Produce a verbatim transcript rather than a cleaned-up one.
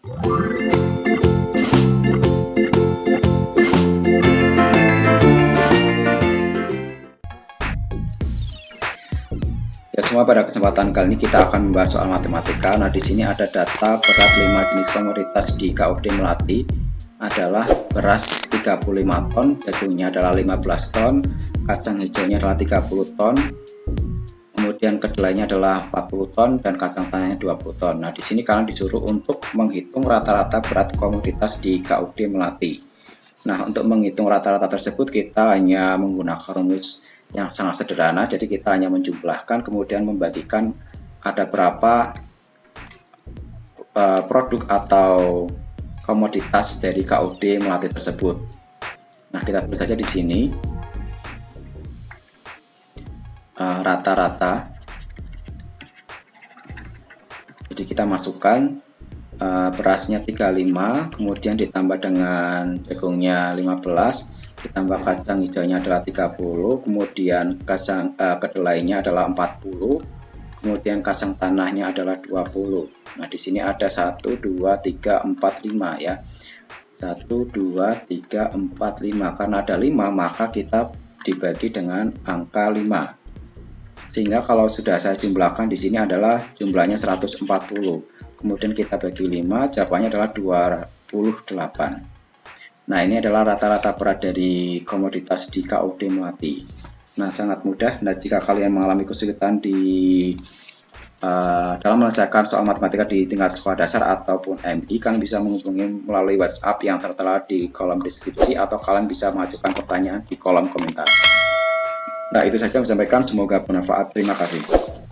Ya, semua pada kesempatan kali ini kita akan membahas soal matematika. Nah, di sini ada data berat lima jenis komoditas di K U D Melati adalah beras tiga puluh lima ton, jagungnya adalah lima belas ton, kacang hijaunya adalah tiga puluh ton, kemudian kedelainya adalah empat puluh ton, dan kacang tanahnya dua puluh ton. Nah, di sini kalian disuruh untuk menghitung rata-rata berat komoditas di K U D Melati. Nah, untuk menghitung rata-rata tersebut kita hanya menggunakan rumus yang sangat sederhana, jadi kita hanya menjumlahkan kemudian membagikan ada berapa uh, produk atau komoditas dari K U D Melati tersebut. Nah, kita tulis saja di sini rata-rata. Uh, jadi kita masukkan uh, berasnya tiga puluh lima, kemudian ditambah dengan jagungnya lima belas, ditambah kacang hijaunya adalah tiga puluh, kemudian kacang uh, kedelainya adalah empat puluh, kemudian kacang tanahnya adalah dua puluh. Nah, di sini ada satu, dua, tiga, empat, lima ya. satu, dua, tiga, empat, lima. Karena ada lima, maka kita dibagi dengan angka lima. Sehingga kalau sudah saya jumlahkan di sini adalah jumlahnya seratus empat puluh. Kemudian kita bagi lima, jawabannya adalah dua puluh delapan. Nah, ini adalah rata-rata berat dari komoditas di K U D Melati. Nah, sangat mudah. Nah, jika kalian mengalami kesulitan di uh, dalam menyelesaikan soal matematika di tingkat sekolah dasar ataupun M I, kalian bisa menghubungi melalui WhatsApp yang tertera di kolom deskripsi, atau kalian bisa mengajukan pertanyaan di kolom komentar. Nah, itu saja yang saya sampaikan. Semoga bermanfaat. Terima kasih.